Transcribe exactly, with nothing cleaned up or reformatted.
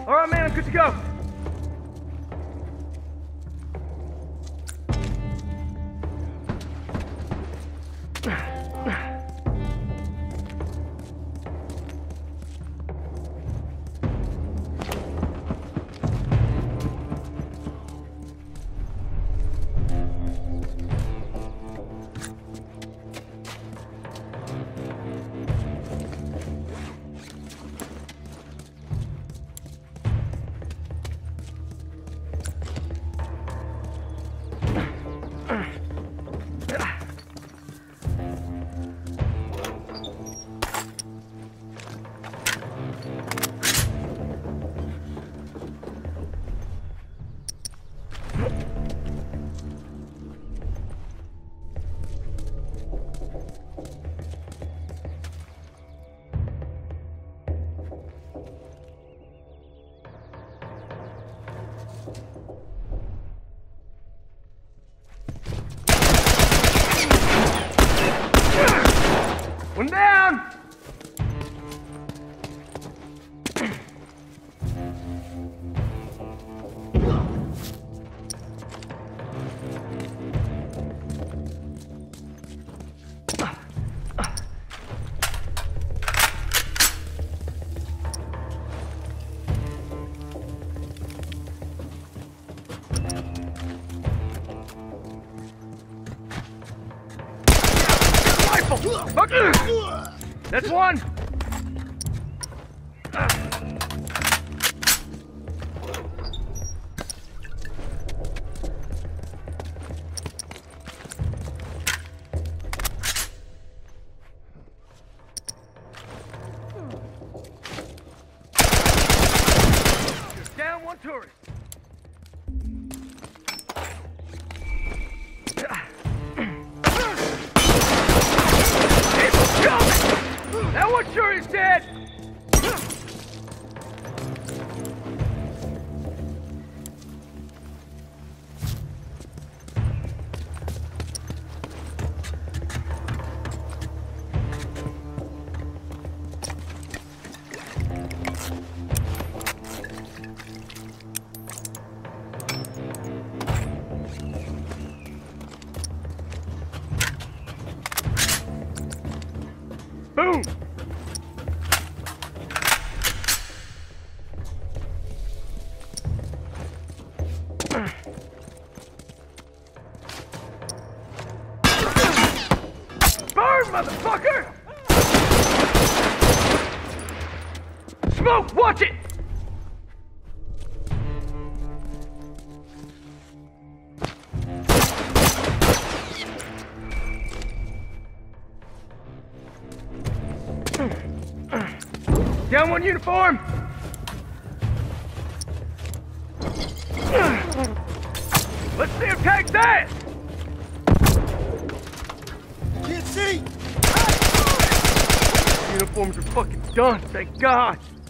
All right, man, I'm good to go. One down! That's one! Just down one tourist. That one sure is dead! Boom! Burn, motherfucker! Smoke, watch it! Down one uniform! Let's see who takes that! Can't see! Uniforms are fucking done, thank God!